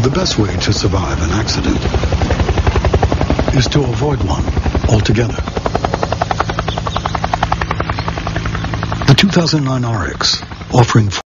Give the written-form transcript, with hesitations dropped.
The best way to survive an accident is to avoid one altogether. The 2009 RX, offering